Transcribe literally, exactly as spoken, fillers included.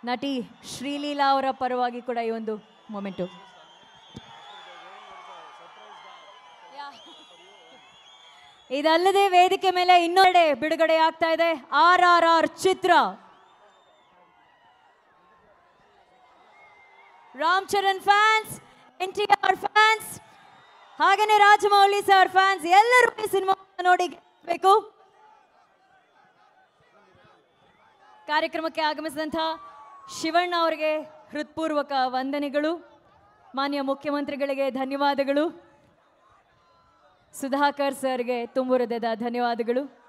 ನಟಿ ಶ್ರೀಲೀಲಾ ಅವರ ಪರವಾಗಿ ಕೂಡ ಈ ಒಂದು ಮೊಮೆಂಟು. ಇದಲ್ಲದೆ ವೇದಿಕೆ ಮೇಲೆ ಇನ್ನೊಂದೆ ಬಿಡುಗಡೆ ಆಗ್ತಾ ಇದೆ ಆರ್ ಆರ್ ಆರ್ ಚಿತ್ರ. Ram Charan fans, N T R fans, ಹಾಗೇನೆ ರಾಜಮೌಳಿ ಸರ್ ಫ್ಯಾನ್ಸ್ ಎಲ್ಲರೂ ಈ ಸಿನಿಮಾ ನೋಡಿ ಬೇಕು. ಕಾರ್ಯಕ್ರಮಕ್ಕೆ ಆಗಮಿಸಿದಂತಹ ಶಿವಣ್ಣ ಅವರಿಗೆ ಹೃತ್ಪೂರ್ವಕ ವಂದನೆಗಳು. ಮಾನ್ಯ ಮುಖ್ಯಮಂತ್ರಿಗಳಿಗೆ ಧನ್ಯವಾದಗಳು. ಸುಧಾಕರ್ ಸರ್ಗೆ ತುಂಬು ಹೃದಯದ ಧನ್ಯವಾದಗಳು.